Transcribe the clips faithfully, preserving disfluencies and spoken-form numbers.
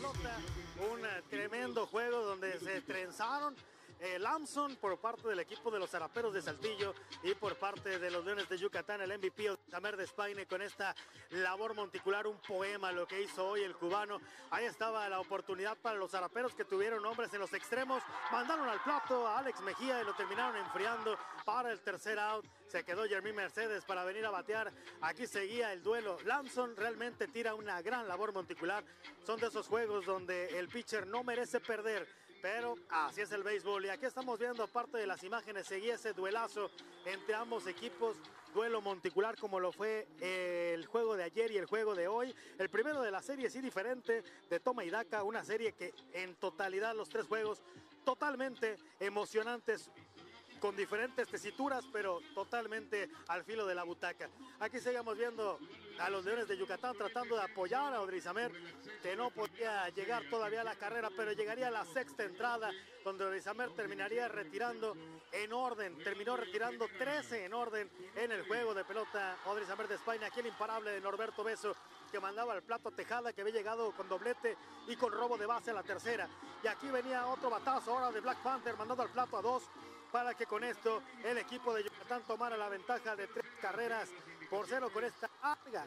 pelota, un tremendo juego donde se trenzaron eh, Lamson por parte del equipo de los Zaraperos de Saltillo y por parte de los Leones de Yucatán, el M V P Odrizamer Despaine con esta labor monticular, un poema lo que hizo hoy el cubano. Ahí estaba la oportunidad para los Zaraperos que tuvieron hombres en los extremos, mandaron al plato a Alex Mejía y lo terminaron enfriando para el tercer out. Se quedó Jermín Mercedes para venir a batear. Aquí seguía el duelo. Lamson realmente tira una gran labor monticular. Son de esos juegos donde el pitcher no merece perder, pero así es el béisbol. Y aquí estamos viendo parte de las imágenes, seguía ese duelazo entre ambos equipos, duelo monticular como lo fue el juego de ayer y el juego de hoy. El primero de la serie sí diferente, de toma y daca, una serie que en totalidad los tres juegos totalmente emocionantes, con diferentes tesituras, pero totalmente al filo de la butaca. Aquí seguimos viendo a los Leones de Yucatán tratando de apoyar a Odrizamer, que no podía llegar todavía a la carrera, pero llegaría a la sexta entrada, donde Odrizamer terminaría retirando en orden, terminó retirando trece en orden en el juego de pelota. Odrizamer Despaine, aquí el imparable de Norberto Beso, que mandaba al plato a Tejada, que había llegado con doblete y con robo de base a la tercera. Y aquí venía otro batazo ahora de Black Panther, mandando al plato a dos, para que con esto el equipo de Yucatán tomara la ventaja de tres carreras por cero con esta larga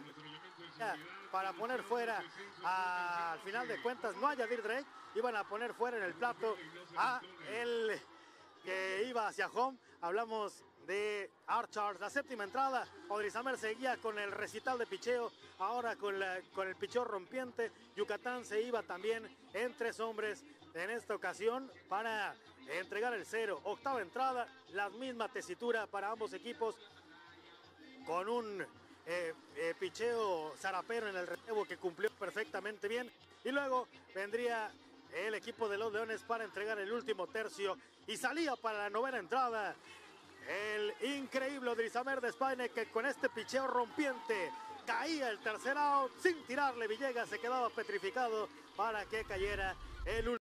para poner fuera a, al final de cuentas no a Yadir Drake, iban a poner fuera en el plato a el que iba hacia home. Hablamos de Archard, la séptima entrada. Odrizamer seguía con el recital de picheo, ahora con, la, con el picheo rompiente. Yucatán se iba también en tres hombres en esta ocasión para entregar el cero. Octava entrada, la misma tesitura para ambos equipos, con un eh, eh, picheo zarapero en el relevo que cumplió perfectamente bien. Y luego vendría el equipo de los Leones para entregar el último tercio y salía para la novena entrada el increíble Odrizamer Despaine, que con este picheo rompiente caía el tercer out sin tirarle. Villegas se quedaba petrificado para que cayera el último.